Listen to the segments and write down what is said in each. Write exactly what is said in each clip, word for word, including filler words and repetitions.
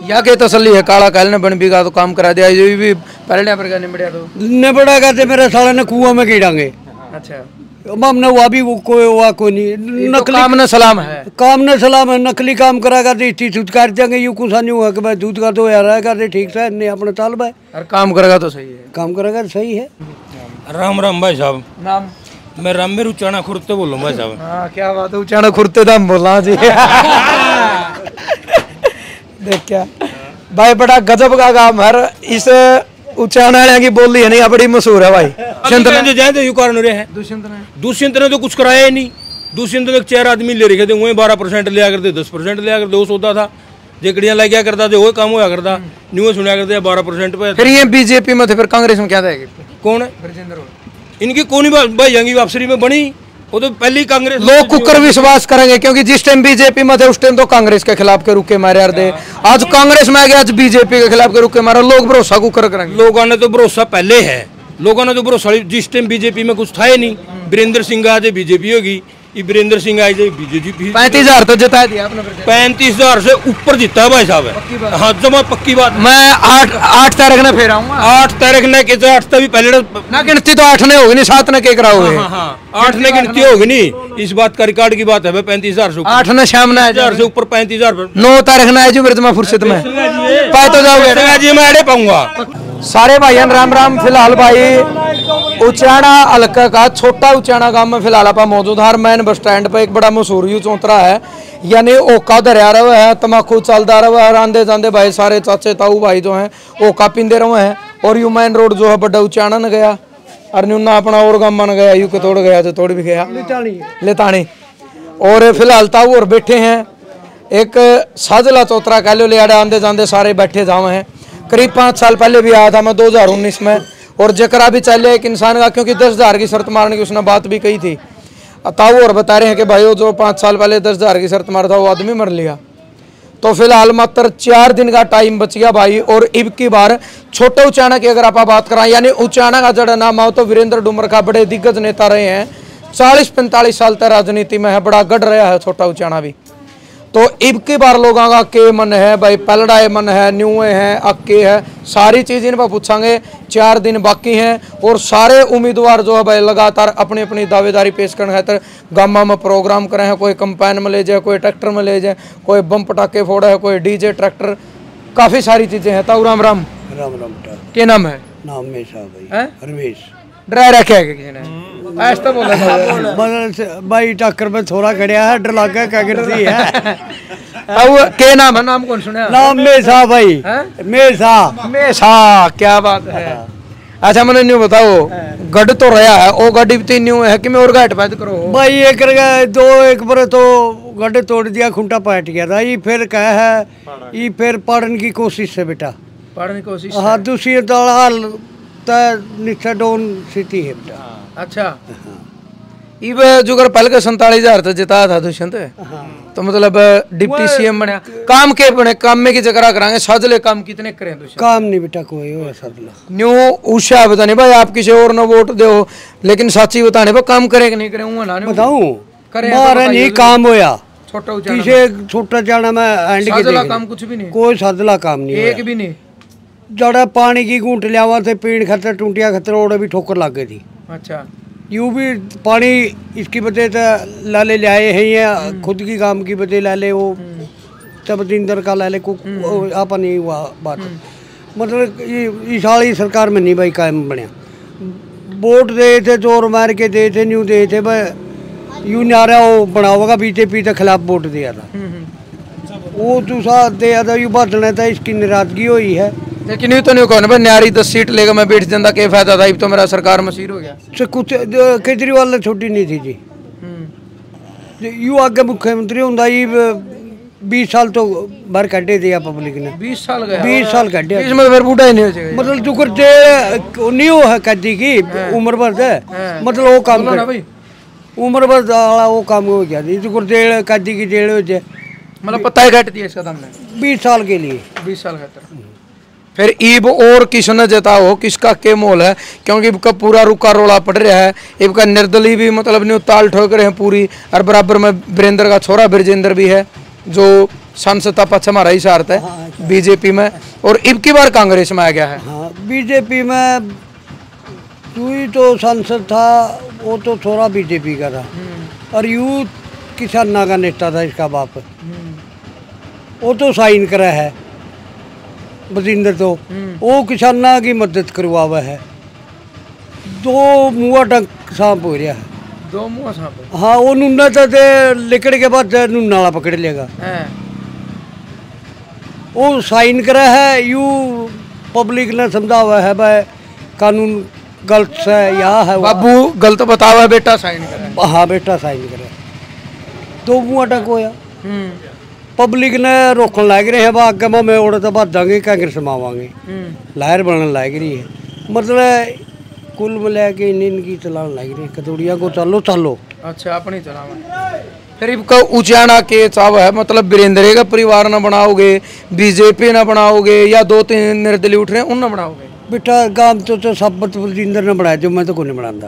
या के तसल्ली है काला काल ने बन भी का तो काम करा दिया ये भी पहले पर का निबड़िया तो निबड़ा कहते मेरे साले ने कुआं में गिरांगे। अच्छा हमने वो भी वो कोई हुआ कोई नहीं नकली काम न सलाम है काम न सलाम है नकली काम करा करते इतनी दूध कर देंगे यू कुछ नहीं हुआ कि भाई दूध का तो यार करते ठीक से नहीं अपने ताल भाई और काम करेगा तो सही है काम करेगा सही है। राम राम भाई साहब नाम मैं रामवीर उचाना खुर्द से बोल रहा हूँ भाई साहब। हाँ क्या बात है उचाना खुर्द दाम बोला जी देख क्या भाई बड़ा गजब का काम है इस उचाना की बोली है नहीं बड़ी मशहूर है भाई। दुष्यंत ने तो कुछ कराया ही नहीं। दुष्यंत ने चार आदमी ले रखे थे वही बारह परसेंट लिया करते दस परसेंट लिया करते वो सौदा था जेकड़ियां लग गया करता थे वो काम होया करता न्यू सुना करते बारह परसेंट पे। फिर ये बीजेपी में थे फिर कांग्रेस में क्या था कौन है इनकी कौन भाई जंगी वापसी में बनी वो तो पहली कांग्रेस लोग कुकर विश्वास करेंगे क्योंकि जिस टाइम बीजेपी में थे उस टाइम तो कांग्रेस के खिलाफ के रुके मारे यार दे आज कांग्रेस में आ गया आज बीजेपी के खिलाफ के रुके मारे लोग भरोसा कुकर करेंगे। लोगों ने तो भरोसा पहले है लोगों ने तो भरोसा जिस टाइम बीजेपी में कुछ था ही नहीं। वीरेंद्र सिंह आज बीजेपी होगी वीरेंद्र सिंह आज बीजेपी पैंतीस हजार तो जिता दिया आपने पैंतीस हजार से ऊपर जीता भाई साहब। हाँ जमा पक्की बात मैं आठ आठ तारीख ने फेर आऊंगा आठ तारीख ने के आठ तभी पहले ना गिनती तो आठ ने होगी नहीं सात ने के कराओगे आठ ने गिनती होगी नहीं इस बात का रिकॉर्ड की बात है पैंतीस हजार से आठ ने शाम ने हजार से ऊपर पैंतीस हजार नौ तारीख ने आज में फुर्सत में पाए तो जाओगे जी मैं अड़े पाऊंगा सारे भाइयों राम राम। फिलहाल भाई उचाना हल्का का छोटा उचाना गांव में फिलहाल आप मौजूद है। मैन बस स्टैंड पर एक बड़ा मशहूर यू चौतरा है यानी ओका दरिया रहा है तम्बाकू चलता रहा है आंदे जाते भाई सारे चाचे ताऊ भाई जो हैं ओका पींदे रहे हैं और यू मैन रोड जो है बड़ा उचाना न गया और न्यूना अपना और गांव मन गया यू के तोड़ गया तो तोड़ भी गया लेतानी और फिलहाल ताऊ और बैठे हैं एक साजला चौतरा कह लो लियाड़े आंदे जाते सारे बैठे जावे हैं। करीब पाँच साल पहले भी आया था मैं दो हजार उन्नीस में और जकरा भी चले एक इंसान का क्योंकि दस हजार की शर्त मारने की उसने बात भी कही थी ताऊ और बता रहे हैं कि भाई जो पाँच साल पहले दस हजार की शर्त मारा था वो आदमी मर लिया। तो फिलहाल मात्र चार दिन का टाइम बच गया भाई और इब की बार छोटे उचाना की अगर आप बात कराएं यानी उचाना का जड़ा नाम आओ तो वीरेंद्र डूमर का बड़े दिग्गज नेता रहे हैं चालीस पैंतालीस साल तक राजनीति में है बड़ा गढ़ रहा है छोटा उचाना भी। तो इब की बार लोगों का के मन है भाई पलड़ाए मन है न्यूए हैं अक्के है सारी चीज़ इन पर पूछांगे। चार दिन बाकी हैं और सारे उम्मीदवार जो है भाई लगातार अपनी अपनी दावेदारी पेश करने खातर गामा में प्रोग्राम करे हैं। कोई कंपाइन में ले जाए कोई ट्रैक्टर में ले जाए कोई बम पटाखे फोड़ा है कोई डीजे ट्रैक्टर काफ़ी सारी चीज़ें हैं। ताऊ राम राम राम राम क्या नाम है नाम में भाई रमेश ड्राई रखे है किसी ने ऐसा तो बोला था भाई टक्कर में थोड़ा खड़िया है डर लगा क्या करती है अब के नाम है नाम कौन सुना नाम मेसा भाई मेसा मेसा क्या बात है। अच्छा मैंने न्यू बताओ गढ़ तो रहा है वो गड्डी भी न्यू है कि मैं और गाट पैद करो भाई एक दो एक बार तो गड्ढे तोड़ दिया खुंटा पाट गया था ये फिर क्या है ये फिर पढ़ने की कोशिश है बेटा पढ़ने की कोशिश हाँ दूसरी दलाल नीचे डाउन सिटी है बेटा। अच्छा इब जुगर पहले का सैंतालीस हजार तो जिताया था दुष्यंत तो मतलब डिप्टी सीएम बने काम के बने काम में की जगह कराएंगे साजले काम कितने करें दुष्यंत काम नहीं बेटा कोई हो साजला न्यू उषा बताने भाई आप किसी और न वोट दो लेकिन साची बताने भाई काम करे कि नहीं करे वो ना बताऊं करे नहीं काम होया छोटा किसे छोटा जाना मैं एंड साजला काम कुछ भी नहीं कोई साजला काम नहीं एक भी नहीं जड़ा पानी की घूंट लियावा थे पीण खतर टूटिया खतर ओड़े भी ठोकर लग गई थी। अच्छा यूँ भी पानी इसकी वजह से लाले ले आए हैं या खुद की काम की वजह लाले वो तब दिन दर का लाले को आपा नहीं हुआ बात मतलब ये साली सरकार में नहीं भाई कायम बने वोट दे थे जोर मार के दे थे न्यू दे थे भाई यूँ नहीं आ रहा वो बनाओगा बीजेपी के खिलाफ वोट दिया था वो दूसरा दिया था यू बदलना था इसकी नाराजगी हुई है लेकिन ये तो नहीं कहना भाई न्यारी दस सीट लेकर मैं बैठ जाता क्या फायदा था तो मेरा सरकार मसीर हो गया से कुछ केजरीवाल ने छोटी नहीं थी जी यू आगे मुख्यमंत्री होंगे ये बीस साल तो बाहर कटे दिया पब्लिक ने बीस साल गया बीस साल कटे इसमें फिर बूढ़ा ही नहीं हो जाएगा मतलब जो करते नहीं हो है कदी की उम्र भर से मतलब वो काम कर भाई उम्र भर वाला वो काम हो गया जो करते कदी की डेढ़ हो जाए मतलब पता ही घट दिया इसका दाम बीस साल के लिए बीस साल खातर फिर ईब और किसने जता हो किसका के मोल है क्योंकि इबका पूरा रुका रोला पड़ रहा है इबका निर्दली भी मतलब नहीं ताल ठोक रहे हैं पूरी और बराबर में वीरेंद्र का छोरा ब्रजेंद्र भी है जो सांसद था पक्ष हमारा ही सार्थ है बीजेपी में, और अब की बार कांग्रेस में आ गया है। हाँ बीजेपी में तू ही तो सांसद था, वो तो थोड़ा बीजेपी का था, और यूथ किसाना का नेता था इसका बाप, वो तो साइन करा है बजिंदर, तो वो किसाना की मदद करवावा है। दो मुआ टंक सांप हो रहा है, दो मुआ सांप। हाँ वो नुन्ना तो दे लिकड़ के बाद नुन्ना वाला पकड़ लेगा, वो साइन करा है। यू पब्लिक ने समझा हुआ है भाई कानून गलत है या है, बाबू गलत बतावा है, बेटा साइन करे। हाँ बेटा साइन करे, दो मुआ टंक होया। पब्लिक ने रोकन लग रहे हैं, आगे में उड़े तो बाद देंगे कांग्रेस में आवांगे, लहर बनने लग रही है। मतलब कुल मिला के इनकी चलान लग रही है, कतौड़िया को चलो चलो। अच्छा अपनी चलावा फिर इनका उचाना के चाव है, मतलब वीरेंद्र का परिवार ना बनाओगे, बीजेपी ना बनाओगे, या दो तीन निर्दलीय उठ रहे हैं उन ना बनाओगे? बेटा गांव तो, तो सब बलजिंदर ने बनाया, जो मैं तो को नहीं बनाता।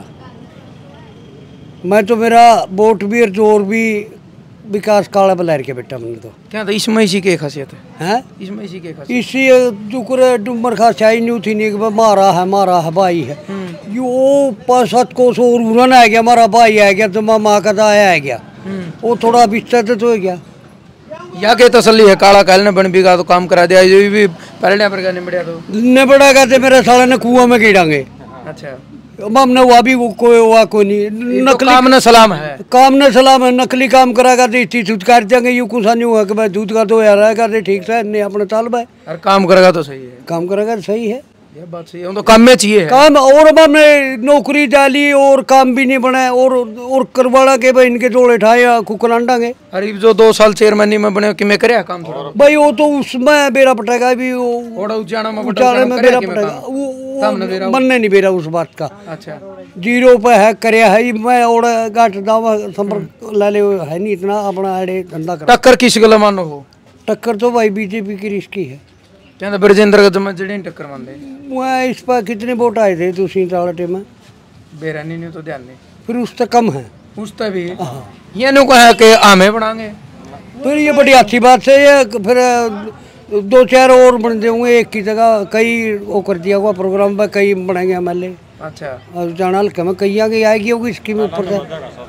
मैं तो मेरा वोट भी और जोर भी विकास काला बलैर के बेटा मैंने तो क्या था इसमें, इसी की खासियत है हैं, इसमें इसी की खासियत। इसी दुकर डुमर खास आई न्यू थी नहीं कि मारा है मारा है भाई है, यो पाँच सात को सौ उड़न आ गया, हमारा भाई आ गया तो माँ का दाया आ गया, वो थोड़ा बिस्तर तो हो गया। या के तसल्ली है, काला काल ने बन भी का तो काम करा दिया, जो भी पहले पर का निबड़िया तो निबड़ा कहते मेरे साले ने कुआं में गिरांगे। अच्छा हमने हुआ भी वो कोई हुआ कोई नहीं, नकली काम न सलाम है, काम न सलाम है, नकली काम करा करते इतनी दूध कर देंगे, यू कुछ नहीं हुआ कि भाई दूध का तो यार करते ठीक से नहीं अपने ताल भाई, और काम करेगा तो सही है, काम करेगा तो सही है, ये बात सही है, तो काम में चाहिए काम। और हमने नौकरी डाली और काम भी नहीं बना, और और करवाड़ा के भाई इनके जोड़े ठाए कुकरान डांगे। अरे जो दो साल चेयरमैन में बने कि मैं करे काम थोड़ा भाई, वो तो उसमें बेरा पटेगा भी, वो उचाना में उचाने में बेरा पटेगा, वो बनने नहीं बेरा उस बात का। अच्छा जीरो पे है करया है, मैं और गाट दावा संपर्क ला ले है नहीं इतना अपना अड़े धंधा कर। टक्कर किस गला मानो हो? टक्कर तो भाई बीजेपी की रिश्की है, कहते ब्रजेंद्र का जमा जड़ी टक्कर मान दे। मैं इस पर कितने वोट आए थे दूसरी तालटे में, बेरानी ने तो ध्यान नहीं, फिर उस तक कम है, उस तक भी ये नु कहा कि आमे बढ़ाएंगे, फिर ये बड़ी अच्छी बात है। ये फिर दो चार और बन देंगे एक की जगह, कई वो कर दिया हुआ प्रोग्राम पर, कई बनाएंगे एम एल ए। अच्छा जाना हल्के में कई आगे आएगी होगी स्कीम ऊपर से,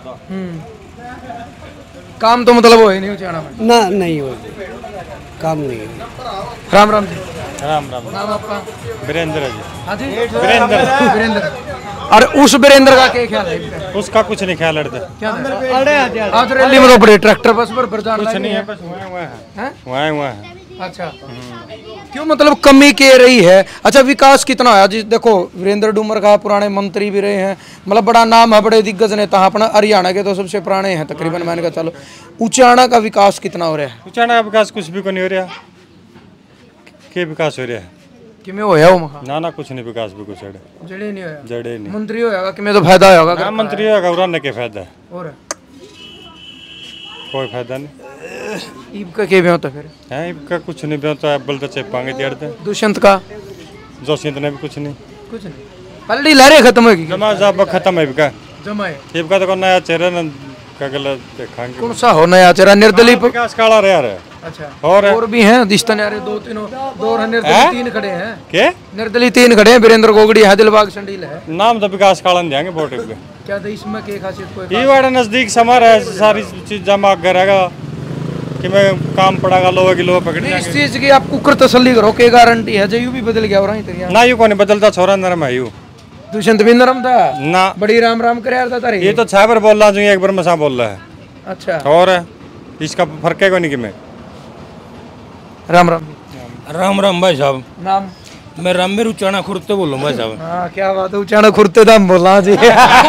काम तो मतलब हो ही नहीं उचाना में ना नहीं होगी, काम नहीं है। राम राम जी। राम राम। नाम आपका? वीरेंद्र जी। हाँ जी वीरेंद्र। वीरेंद्र। और उस वीरेंद्र का क्या ख्याल है? उसका कुछ नहीं ख्याल है, क्या आज रैली में तो बड़े ट्रैक्टर बस पर प्रचार कुछ नहीं है, बस वहाँ वहाँ है, वहाँ वहाँ है। अच्छा क्यों मतलब कमी के रही है? अच्छा विकास कितना है? जी देखो वीरेंद्र डूमर का पुराने मंत्री भी रहे हैं, मतलब बड़ा नाम है, बड़े दिग्गज नेता अपना हरियाणा के तो सबसे पुराने हैं तकरीबन, मैंने कहा चलो। उचाना का विकास कितना हो रहा है? उचाना का विकास कुछ भी को नहीं हो रहा, के विकास हो रहा है कि में होया वो महा ना ना कुछ नहीं, विकास भी कुछ जड़े नहीं होया, जड़े नहीं। मंत्री होगा कि में तो फायदा होगा, ना मंत्री होगा उड़ाने के फायदा है, और कोई फायदा नहीं। ईब का के होता फिर है इनका कुछ नहीं बनता है, बल तो चेपांगे दियाड़ते। दुष्यंत का जोशियंत ने भी कुछ नहीं, कुछ नहीं, पलड़ी लहरें खत्म होगी, जमा जब खत्म है इनका, जमा है इनका तो नया चेहरा न का गलत देखांगे। कौन सा हो नया चेहरा? निर्दलीय विकास काला रहा है। अच्छा और और भी हैं दिस्तन यार, दो तीनों दो और निर्दलीय तीन खड़े हैं, के निर्दलीय तीन खड़े हैं, वीरेंद्र गोगड़ी है, दिलबाग संडील है, नाम तो विकास काला नहीं देंगे वोट पे। क्या था इसमें के खासियत कोई? ये वाला नजदीक समार है, सारी चीज जमा करेगा कि मैं काम पड़ेगा, लोहे की लोहे पकड़ इस चीज की आप कुकर तसल्ली करो, के गारंटी है जयू भी बदल गया और तैयार ना, यू को नहीं बदलता, छोरा नरम है यू, दुष्यंत भी नरम था ना, बड़ी राम राम करे यार था ये तो छापर बोल रहा हूँ, एक बार मसा बोल रहा है। अच्छा और इसका फर्क है कोई नहीं कि मैं राम राम राम राम भाई साहब। नाम? मैं रामवीर उचाना खुर्द बोल रहा हूँ भाई साहब। हाँ क्या बात है, उचाना खुरते दाम बोला जी।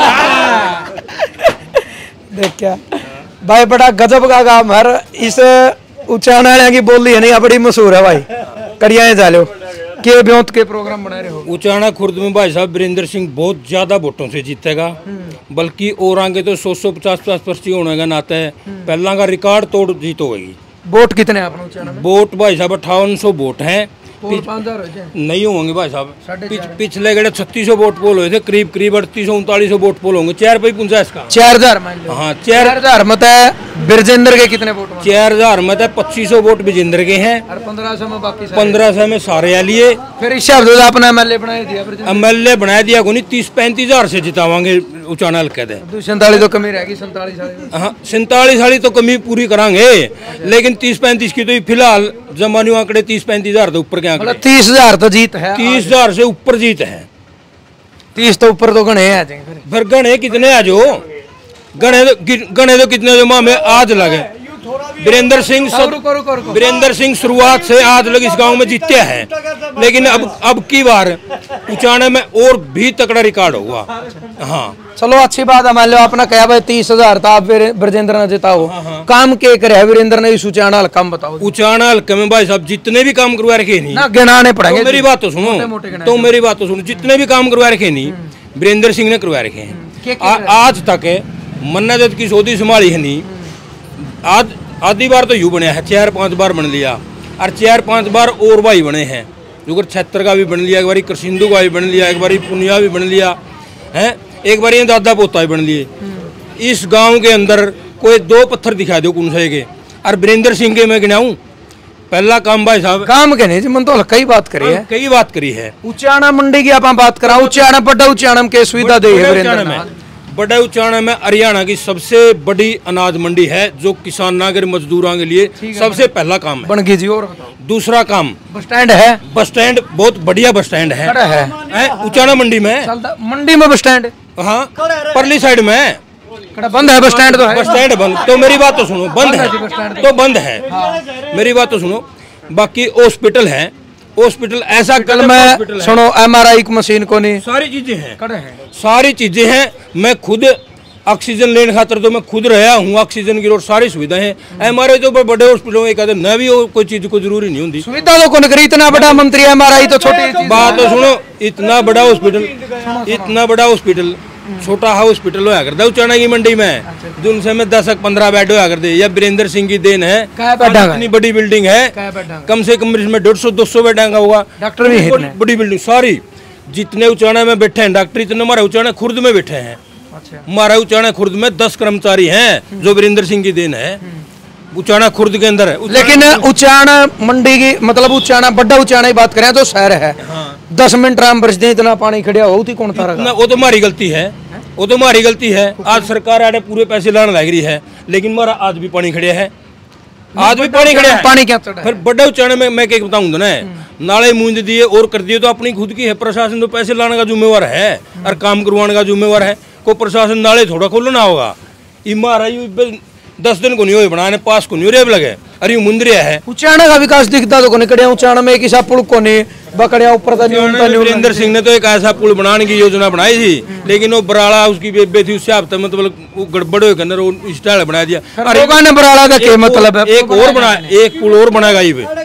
देख क्या भाई, बड़ा गजब का काम है इस उचाना की बोली है नहीं, बड़ी मशहूर है भाई, कड़िया जा लो के ब्योत के प्रोग्राम बना रहे हो। उचाना खुर्द में भाई साहब वीरेंद्र सिंह बहुत ज्यादा वोटों से जीतेगा, बल्कि और आगे तो सौ सौ पचास पचास पर्ची होने का नाता है, पहला का रिकॉर्ड तोड़ जीत होगी। वोट कितने अपने उचाना में? वोट भाई साहब अट्ठावन सौ वोट हैं, नहीं होंगे भाई साहब, पिछले गड़े छत्तीस सौ वोट पोल हुए थे, करीब करीब अड़तीस सौ उनतालीस सौ वोट पोल होंगे, चार पे पुंजा इसका चार हजार मान लो। हाँ चार हजार मतलब ब्रजेंद्र के कितने वोट? चार हजार में तो पच्चीस सौ वोट ब्रजेंद्र के हैं और पंद्रह सौ में बाकी पंद्रह सौ में सारे आ लिए। फिर इस हिसाब से अपना एमएलए बना दिया ब्रजेंद्र। एमएलए बना दिया को नहीं, तीस पैंतीस हजार से जितावांगे उचाना हल्के दे। सैंतालीस तो कमी रहेगी, सैंतालीस हाँ सैंतालीस वाली तो कमी पूरी करांगे, लेकिन तीस पैंतीस की तो फिलहाल जमानी आंकड़े तीस पैंतीस हजार तो ऊपर के आंकड़े। तीस हजार तो जीत है, तीस हजार से ऊपर जीत है। तीस तो ऊपर तो गणे आ जाएंगे। फिर गणे कितने आ जो गणे तो गणे तो कितने जो माह में आज लगे। वीरेंद्र सिंह वीरेंद्र सिंह शुरुआत से आज लग इस गांव में जीते हैं, लेकिन अब अब की बार उचाने में और भी तगड़ा रिकॉर्ड होगा। हाँ चलो अच्छी बात है। मान लो आपने कहा भाई तीस हजार था, आप ब्रजेंद्र ने जिताओ। हाँ, हाँ। काम के करे वीरेंद्र ने इस उचाना हल्का में बताओ। उचाना हल्के में भाई साहब जितने भी काम करवा रखे नहीं ना गिनाने पड़ेंगे। तो मेरी बात तो सुनो, तो मेरी बात तो सुनो, जितने भी काम करवा रखे नहीं वीरेंद्र सिंह ने करवा रखे हैं। आज तक मन्ना दत्त की सौदी संभाली है नहीं। आज आधी बार तो यू बने है, चार पांच बार बन लिया, और चार पांच बार और भाई बने हैं। जो छत्तर का भी बन लिया, एक बार कृषिंदू का भी बन लिया, एक बार पुनिया भी बन लिया है, एक बार दादा पोता भी बन लिए। इस गांव के अंदर कोई दो पत्थर दिखा दो कौन से के, और वीरेंद्र सिंह के मैं गिनाऊं पहला काम भाई साहब काम के नहीं जी, मन तो कई बात करी है, कई बात करी है। उचाना मंडी की आप बात करा, उचाना बड़ा उचाना के सुविधा दे है वीरेंद्र ने। बड़ा उचाना में हरियाणा की सबसे बड़ी अनाज मंडी है, जो किसान नागर मजदूरों के लिए सबसे पहला काम है। बन गई जी। और दूसरा काम बस स्टैंड है। बस स्टैंड बहुत बढ़िया बस स्टैंड है, है? है? उचाना मंडी में मंडी में बस स्टैंड। हाँ परली साइड में बंद है बस स्टैंड। तो है बस स्टैंड बंद। तो मेरी बात तो सुनो, बंद है तो बंद है। मेरी बात तो सुनो, बाकी हॉस्पिटल है, हॉस्पिटल ऐसा कल मैं सुनो एमआरआई की मशीन को नहीं, सारी चीजें हैं, सारी चीजें हैं। मैं खुद ऑक्सीजन लेने खातर तो मैं खुद रहा हूँ, ऑक्सीजन की रोड सारी सुविधाएं हैं। एमआरआई तो बड़े हॉस्पिटलों में कहते न भी कोई चीज को जरूरी नहीं होती। सुविधा तो कौन करी, इतना बड़ा मंत्री एमआरआई तो छोटी बात तो सुनो। इतना बड़ा हॉस्पिटल, इतना बड़ा हॉस्पिटल छोटा हॉस्पिटल होया करता उचाना की मंडी में, जिनसे में दस पंद्रह बेड होया करते। यह वीरेंद्र सिंह की देन है। इतनी बड़ी बिल्डिंग है, कम से कम इसमें डेढ़ सौ दो सौ बेड का होगा। डॉक्टर भी है, बड़ी बिल्डिंग सारी। जितने उचाना में बैठे हैं डॉक्टर, इतने हमारे उचाना खुर्द में बैठे हैं। हमारा उचाना खुर्द में दस कर्मचारी हैं, जो वीरेंद्र सिंह की देन है। उचाना खुर्द के अंदर है। लेकिन उचाना मंडी की मतलब उचाना बड़ा उचाना की बात करें तो शहर है। हाँ। दस मिनट राम बरस दे इतना पानी खड़िया हो थी कौन था? वो तो हमारी गलती है, वो तो हमारी गलती है। आज सरकार आड़े पूरे पैसे लाने लग रही है, लेकिन हमारा आज भी पानी खड़िया है, आज भी पानी खड़िया है। पानी क्या चढ़ा? फिर बड़ा उचाने में मैं क्या बताऊंगा ना, नाले मूंद दिए और कर दिए तो अपनी खुद की है। प्रशासन तो पैसे लाने का जिम्मेवार है और काम करवाने का जिम्मेवार है। कोई प्रशासन नाले थोड़ा खोलना होगा। हमारा दस दिन को नहीं हो बनाने, पास को नहीं रेब लगे, अरे मुंदरिया है। उचाना का विकास दिखता तो नहीं कड़िया। उचाना में एक ऐसा पुल को नहीं बकड़िया ऊपर था। वीरेंद्र सिंह ने तो एक ऐसा पुल बनाने की योजना बनाई थी, लेकिन वो बराड़ा उसकी बेबे थी, उससे हफ्ते मतलब वो गड़बड़ हो अंदर वो स्टाइल बना दिया। अरे बराड़ा का क्या मतलब है? एक और बना, एक पुल और बनाएगा,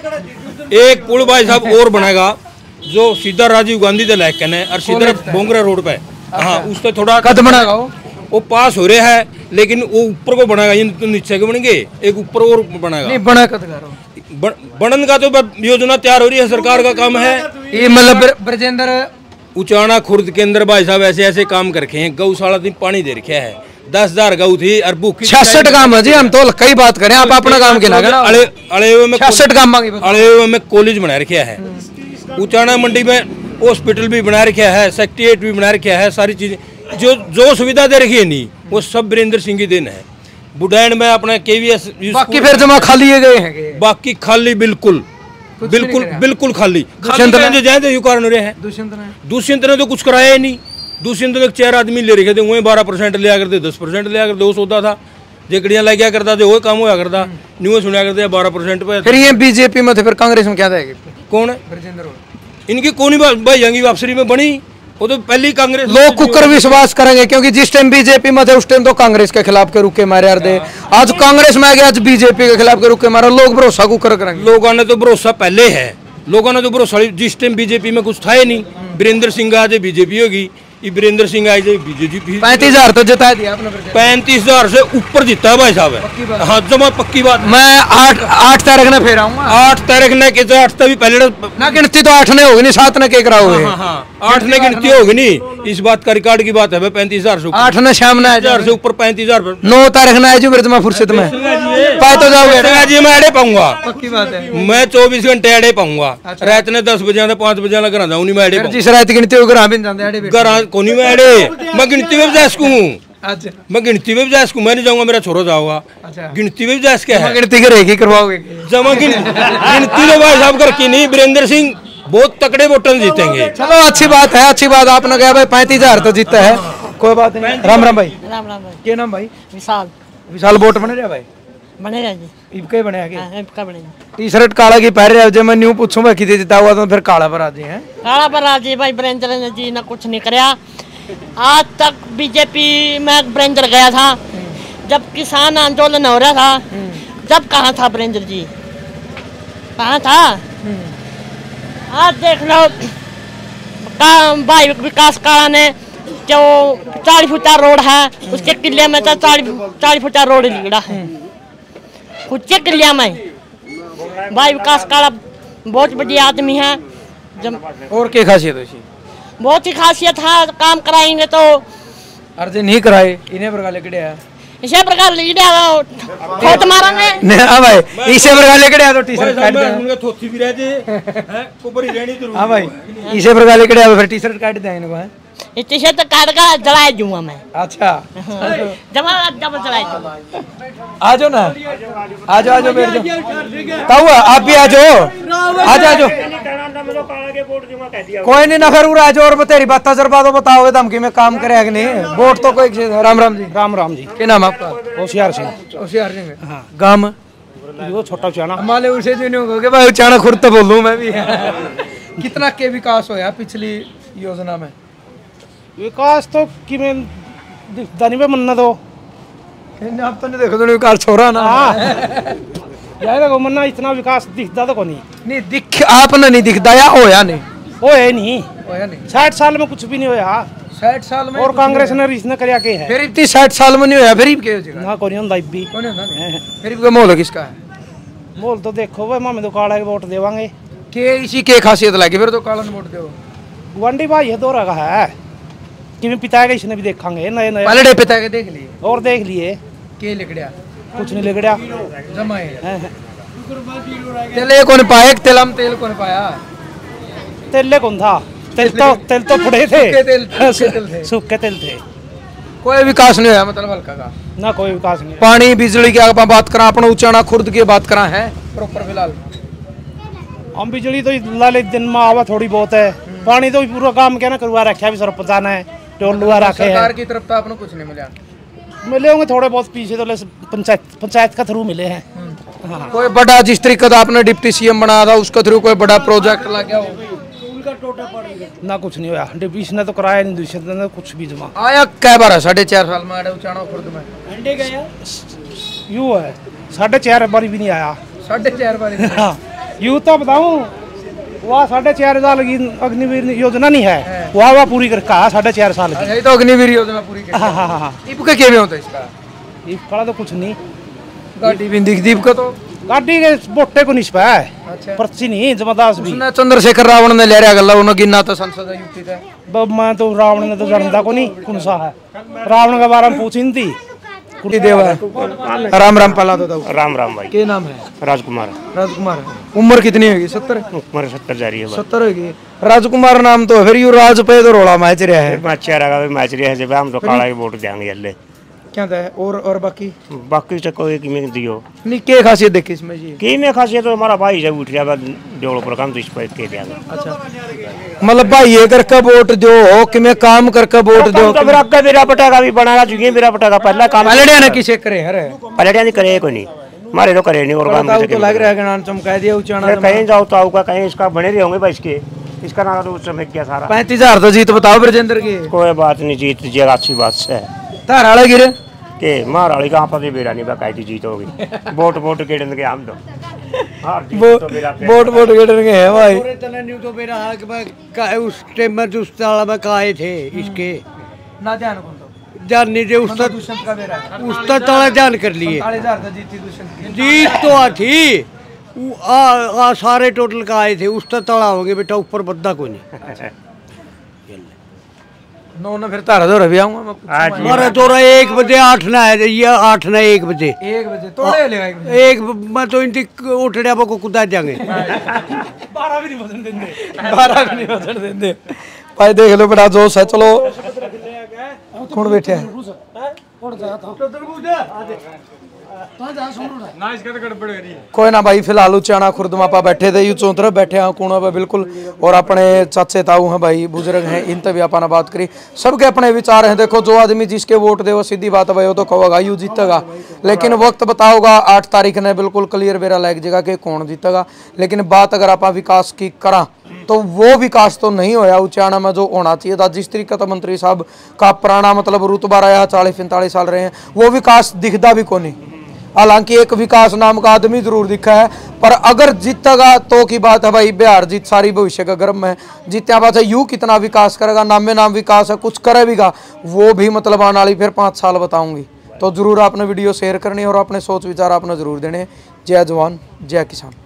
ये एक पुल भाई साहब और बनेगा, जो सीधा राजीव गांधी से लैक है और सीधा बोंगरा रोड पे। हाँ उससे थोड़ा कद बनेगा, वो पास हो रहा है, लेकिन वो ऊपर को बनेगा, ये तो नीचे के बनेंगे, एक ऊपर और बनेगा। नहीं बना कद करो, बनन का तो योजना तैयार हो रही है, सरकार का काम है। ये मतलब ब्रजेंद्र उचाना खुर्द के अंदर भाई साहब ऐसे ऐसे काम कर रखे हैं। गौशाला दिन पानी दे रखा है, दस हजार गऊ थी और भूखी छियासठ काम है जी। हम तो कई बात करें, आप अपना काम के लगा अड़े अड़े हुए में छियासठ काम अड़े हुए में कॉलेज बना रखा है। उचाना मंडी में हॉस्पिटल भी बना रखा है, सेक्रेटेरिएट भी बना रखा है। सारी चीजें जो जो सुविधा दे रखी है नहीं, वो सब वीरेंद्र सिंह की देन है। बुढ़ैन में अपना केवीएस, बाकी फिर जमा खाली गए हैं, बाकी खाली बिल्कुल बिल्कुल बिल्कुल खाली। दुष्यंत ने तो कुछ कराया ही नहीं। दुष्यंत ने चार आदमी ले रखे थे, वही बारह परसेंट लिया करते, दस परसेंट लिया करते, वो सौदा था। जेकड़ियां लग गया करता थे, वो काम होया करता, न्यू सुना करते बारह परसेंट पे। फिर ये बीजेपी में थे, फिर कांग्रेस में क्या था? कौन है? इनकी कौन भाई जंगी वापसी में बनी, वो तो पहली कांग्रेस। लोग कुकर विश्वास करेंगे, क्योंकि जिस टाइम बीजेपी में थे उस टाइम तो कांग्रेस के खिलाफ के रुके मारे यार दे। आज कांग्रेस में आ गया, आज बीजेपी के खिलाफ के रुके मारे, लोग भरोसा कुकर करेंगे। लोगों ने तो भरोसा पहले है, लोगों ने तो भरोसा जिस टाइम बीजेपी में कुछ था ही नहीं। वीरेंद्र सिंह आज बीजेपी होगी, वीरेंद्र सिंह आज बीजेपी। पैंतीस हजार तो जिता दिया आपने, पैंतीस हजार से ऊपर जीता है भाई साहब। हाँ जमा पक्की बात। मैं आठ आठ तारीख ने फिर आऊंगा। आठ तारीख ने के आठ तभी पहले ना गिनती तो आठ ने होगी नहीं, सात ने के कराओगे। हाँ हाँ आठ ने गिनती होगी नहीं, इस बात का रिकॉर्ड की बात है। पैंतीस हजार से आठ न शाम न हजार से ऊपर पैंतीस हजार नौ तारीख न आजू फिर तुम्हें फुर्सत में पाए तो जाओगे जी। मैं अड़े पाऊंगा, पक्की बात है। मैं चौबीस घंटे अड़े पाऊंगा। रात ने दस बजे पांच बजे लग रहा हूँ मैं अड़े जिस रात गिनती हो घर भी जाते घर को नहीं मैं अड़े मैं गिनती में जा सकूँ। अच्छा मैं गिनती में भी जा सकूँ, मैं नहीं जाऊंगा, मेरा छोरो जाऊंगा। अच्छा गिनती में भी जा सके है, गिनती करेगी करवाओगे जमा गिन गिनती में भाई साहब कर की नहीं। वीरेंद्र सिंह बहुत तकड़े वोटन जीतेंगे। चलो अच्छी बात है, अच्छी बात। आपने कहा भाई पैंतीस हजार तो जीता है, कोई बात नहीं। राम राम भाई। राम राम भाई। क्या नाम भाई? विशाल। विशाल वोट बने रहा भाई? बनेगा जी। इबके बने आगे? हाँ, इबका बनेगा। टी शर्ट काला की पहन रहे हो, जब मैं न्यू पूछूं भाई कितने जिता हुआ तो फिर काला पर आ जी हैं। काला पर आ जी भाई, वीरेंद्र जी ने कुछ नहीं कराया आज तक। बीजेपी में वीरेंद्र गया था जब किसान आंदोलन हो रहा था, जब कहाँ था वीरेंद्र जी? कहाँ था? आज देख लो भाई विकास काला ने जो चालीस फुटा रोड है उसके किले में तो चालीस चालीस फुटा रोड लिगड़ा है खुद के किले में। भाई विकास काला बहुत बढ़िया आदमी है। जब और क्या खासियत है? बहुत ही खासियत है, काम कराएंगे तो अर्जे नहीं कराए इन्हें प्रकार लेके आया इसे प्रकार लीडे खोट मारेंगे नहीं। हाँ भाई इसे प्रकार लेके आया तो टी शर्ट काट दे थोथी भी रह जे हैं ऊपर ही रहनी जरूर। हाँ भाई इसे प्रकार लेके आया तो फिर टी शर्ट काट देंगे इनको हैं। इस टी शर्ट काट का जलाए दूंगा मैं। अच्छा जमा जब जलाए दूंगा। आ जाओ ना, आ जाओ आ जाओ बैठ जाओ। ताऊ आप भी आ जाओ, आ जाओ आ जाओ। कोई नहीं ना फिर उड़ा जाओ और तेरी बात तजर्बा तो बताओगे धमकी में काम करेगा कि नहीं। वोट तो कोई। राम राम जी। राम राम जी। क्या नाम आपका? होशियार सिंह। होशियार सिंह। हाँ गांव वो छोटा उचाना माले उसे जो नहीं होगा भाई उचाना खुद तो बोल दूं मैं भी। कितना के विकास होया पिछली योजना में? विकास तो कि मैं दिखता नहीं मन्ना तो आप तो नहीं देखो तो विकास छोरा ना। यार देखो मन्ना इतना विकास दिखता तो को नहीं नहीं दिख आपने नहीं दिखता या होया नहीं? होया नहीं, होया नहीं। साठ साल में कुछ भी नहीं होया। साठ साल में और कांग्रेस ने इसने करया के है फिर इतनी साठ साल में नहीं होया फिर के हो ना कोई नहीं होता भी कौन है फिर का मोल किसका है? मोल तो देखो भाई मामे तो काला के वोट देवांगे के इसी के खासियत लगी फिर तो काला वोट दो। गुआंढी भाई है दो रखा है कि मैं पिता के इसने भी देखांगे नए नए पलड़े पिता के देख लिए और देख लिए के लिखड़िया कुछ नहीं लिखड़िया जमाए तेले कौन पाए तेलम तेल कौन पाया? तेले कौन था? तेल तो तेल तो पड़े थे, सूखे तेल थे। कोई विकास नहीं होया मतलब हल्का का ना कोई विकास नहीं। पानी बिजली की आप बात करा अपना उचाना खुर्द की बात करा है प्रॉपर फिलहाल हम बिजली तो लाले दिन में आवा थोड़ी बहुत है। पानी तो पूरा काम क्या ना करवा रखा है सरपंच ने टोलुआ रखे है। सरकार की तरफ तो आपने कुछ नहीं मिला? मिले होंगे थोड़े बहुत पीछे तो पंचायत पंचायत का थ्रू मिले हैं। हाँ। कोई बड़ा जिस तरीके का आपने डिप्टी सीएम बनाया था उसका थ्रू कोई बड़ा प्रोजेक्ट लग गया हो? ना कुछ नहीं हुआ। डिप्टी ने तो कराया नहीं, दूसरे ने कुछ भी जमा आया कै बार है साढ़े चार साल में उचाना खुर्द में यू है साढ़े चार बारी भी नहीं आया। साढ़े चार बार हाँ यू तो बताऊं वहाँ साढ़े चार साल की अग्निवीर योजना नहीं है वहाँ वहाँ पूरी करके आया साढ़े चार साल की। तो अग्निवीर योजना पूरी कर। हाँ हाँ हाँ इबका क्या होता है इसका? इसका तो कुछ नहीं गाड़ी भी दिख दीप का तो गाड़ी के बोटे को निष्पा है। अच्छा। पर्ची नहीं जमादास भी उसने चंद्रशेखर रावण ने ले रहा गल्ला उन्होंने गिना तो संसद यूपी का। बब मैं तो रावण ने तो जानता को नहीं कौन सा है। रावण के बारे में पूछी नहीं थी। देवा राम राम पला तो राम राम भाई। क्या नाम है? राजकुमार। राजकुमार। उम्र कितनी होगी? सत्तर? उम्र सत्तर जा रही है। सत्तर होगी। राजकुमार नाम तो फिर यू राज पे तो रोड़ा मैच रहा है। मैच रहा मैच रहा है जब हम तो काला ही वोट देंगे जल्ले क्या था और और बाकी बाकी तो कोई की में दियो नहीं क्या खासियत देखी इसमें जी? की में खासियत तो हमारा भाई जब उठ गया जोड़ो पर काम तो इस पर के देंगे। अच्छा मतलब भाई ये करके वोट दो कि मैं काम करके वोट दो तो फिर आपका मेरा पटाखा भी बनाया जुगे मेरा पटाखा पहला काम पलड़िया ने किसे करे अरे पलड़िया नहीं करे कोई नहीं हमारे तो करे नहीं और काम तो लग रहा है कि नाम चमका दिया उचाना कहीं जाओ तो आऊगा कहीं इसका बने रहे होंगे भाई इसके इसका नाम तो चमक गया सारा। पैंतीस हजार तो जीत बताओ ब्रजेंद्र की। कोई बात नहीं जीत लीजिएगा अच्छी बात से तार हाड़ा गिरे के महाराली कहाँ पर बेरा नहीं बकायदी जीत होगी वोट वोट के के हम तो वोट वोट के है भाई तो मेरा हाल के उस टाइम में उस ताला में काए थे इसके ना ध्यान को जान नहीं दे उसका दुष्यंत का बेरा उसका ताला जान कर लिए जीत तो आ थी आ, आ सारे टोटल का आए थे उसका तड़ा होंगे बेटा ऊपर बद्दा को नहीं नौ ने फिर तारा दो रवि आऊंगा मैं हाँ जी हमारा तोरा एक बजे आठ ना है ये आठ ना एक बजे एक बजे तोड़े लेगा एक बजे एक मैं तो इनकी उठड़िया को कुदा जाएंगे बारह भी नहीं बदल देंगे बारह भी नहीं बदल देंगे भाई देख लो बड़ा जोश है चलो कौन बैठे है कोई ना भाई फिलहाल उचाना खुर्द मापा बैठे थे यू चौंतर बैठे हैं कोना पे बिल्कुल और अपने चाचे ताऊ हैं भाई बुजुर्ग हैं इन तभी अपना बात करी सबके अपने विचार हैं देखो जो आदमी जिसके वोट दे वो सीधी बात है भाई वो तो कहोगा यू जीतेगा लेकिन वक्त बताओगा आठ तारीख ने बिल्कुल क्लियर बेरा लग जाएगा कि कौन जीतेगा लेकिन बात अगर आप विकास की करा तो वो विकास तो नहीं होया उचाना में जो होना चाहिए था जिस तरीके का मंत्री साहब का पुराना मतलब रुतबा रहा चालीस पैंतालीस साल रहे हैं वो विकास दिखता भी कौन नहीं हालांकि एक विकास नाम का आदमी जरूर दिखा है पर अगर जीतेगा तो की बात है भाई बिहार जीत सारी भविष्य का गर्म है जीत्या बात है यू कितना विकास करेगा नाम में नाम विकास है कुछ करेगा वो भी मतलब आने वाली फिर पाँच साल बताऊंगी तो जरूर आपने वीडियो शेयर करनी और अपने सोच विचार आपने जरूर देने जय जवान जय किसान।